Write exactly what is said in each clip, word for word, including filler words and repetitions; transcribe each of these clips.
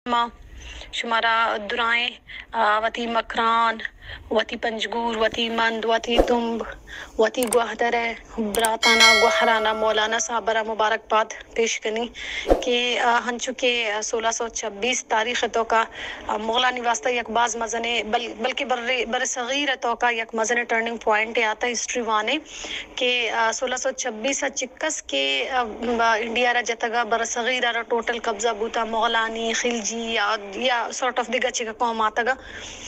ما شمارا درائیں وتی مکران وتی پنجگور وتی مند وتی تمب وتی گوہدر براتانہ گوہرانہ مولانا صاحبرہ مبارکباد پیش کنی کہ ہنچو کہ سولہ سو چھبیس تاریخ تو کا مغلانی واسطہ یک باز مزنے بل بلکہ بر بر صغیر تو کا یک مزنے ٹرننگ پوائنٹ آتا ہسٹری وانے کہ سولہ سو چھبیس چکس کے انڈیا را جتگا بر صغیر را ٹوٹل قبضہ بوتا مغلانی خلجی یا یا سارٹ آف دیگا چکا قوم آتا گا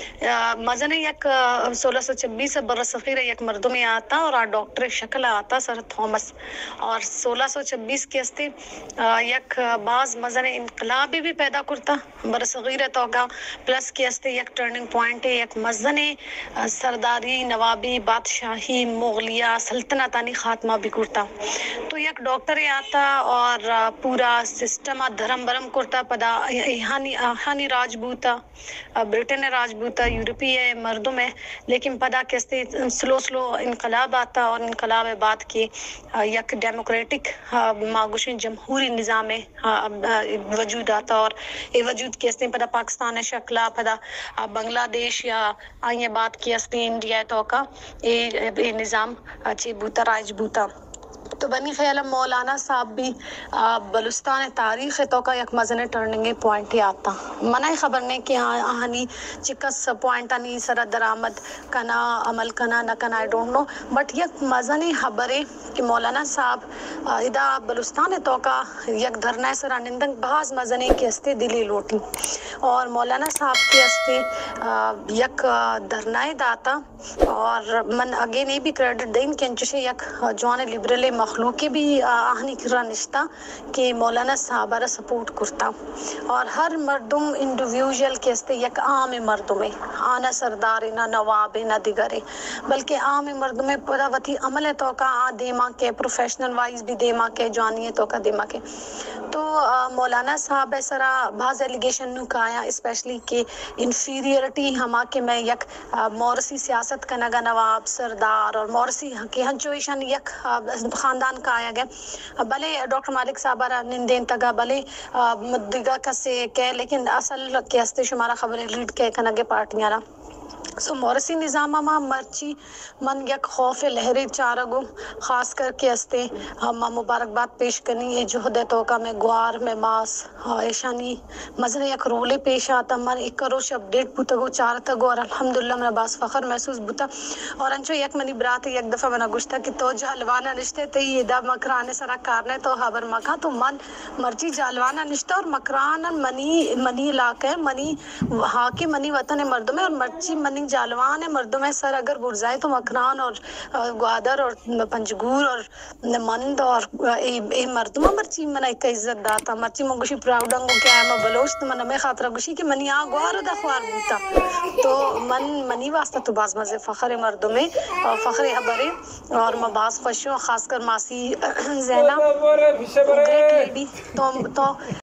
مزنے یک سولہ سو چھبیس بر صغیر یک مردمی آتا اور آ ڈاکٹر شکل آتا سر تھامس اور سولہ سو چھبیس کے استے یک بعض مزنے انقلابی بھی پیدا کرتا بر صغیر تو کا پلس کے استے یک ٹرننگ پوائنٹ یک مزنے سرداری نوابی بادشاہی مغلیہ سلطنتانی خاتمہ بھی کرتا تو یک ڈاکٹر آتا اور پورا سسٹم دھرم برم کرتا پدا ایہانی آہانی راج بوتا برٹن راج بوتا یورپی مردم ہے لیکن پدا کیسے سلو سلو انقلاب آتا اور انقلاب بعد کی یک ڈیموکریٹک ماگوشن جمہوری نظام وجود آتا اور یہ وجود کیسے پدا پاکستان شکلا پدا بنگلہ دیش یا آئیں بات کی استے انڈیا تو کا یہ نظام اچھی بوتا رائج بوتا تو بنی خیال مولانا صاحب بھی بلوستان تاریخ تو کا یک مزنے ٹرننگ پوائنٹ ہی آتا منع خبر نہیں کہ ہاں آہنی چکس پوائنٹ آنی سر درآمد کنا عمل کنا نہ کنا آئی ڈونٹ نو بٹ یک مزنے خبریں کہ مولانا صاحب ادا بلوستان تو کا یک دھرنا سر نندنگ بعض مزنے کے استے دلی لوٹی اور مولانا صاحب کے استے یک دھرنا داتا اور من اگین یہ بھی کریڈٹ دیں کہ انچوشے یک جوان لبرل مخلوقی بھی آہنی کرا نشتا کہ مولانا صاحبہ سپورٹ کرتا اور ہر مردم انڈیویژل کے استے یک عام مردم آنا سردار نہ نواب نہ دیگرے بلکہ عام مردم پورا وتی عمل تو کا آ دیما کے پروفیشنل وائز بھی دیما کے جوانی تو کا دیما کے تو مولانا صاحب سرا بعض ایلیگیشن نو کایا اسپیشلی کہ انفیریئرٹی ہما کے میں یک مورسی سیاست کا نگا نواب سردار اور مورسی کے ہنچویشن یک خاندان کا آیا گیا بلے ڈاکٹر مالک صاحب را نندین تگا بلے مدگا کسے کہ لیکن اصل کے ہستے شمارا خبریں لیڈ کے کنگے پارٹیاں را سو مورسی نظام ما مرچی من یک خوف لہری چارگو خاص کر کے استے ہم مبارکباد پیش کنی یہ جہد تو کا میں گوار میں ماس ایشانی مزنے یک رولے پیش آتا من ایک کروش اپڈیٹ بوتا گو چارتا گو اور الحمدللہ میں باس فخر محسوس بوتا اور انچو یک منی برات یک دفعہ منا گوشتا کہ تو جالوانا نشتے تے یہ دا مکرانے سرا کارنے تو خبر مکا تو من مرچی جالوانا نشتا اور مکرانا منی منی علاقہ منی حاکی منی وطن مردم ہے اور مرچی منی جالوان ہے مردم ہے سر اگر برزائے تو مکران اور گوادر اور پنجگور اور مند اور اے مردم مرچی من ایک عزت داتا مرچی من گوشی پراؤڈنگو کیا ہے میں بلوچ تو من میں خاطرہ گوشی کہ منی آ گوار دا خوار بوتا تو من منی واسطہ تو باز مزے فخر مردم ہے اور فخر حبرے اور میں باز خوش ہوں خاص کر ماسی زینہ گریٹ لیڈی تو تو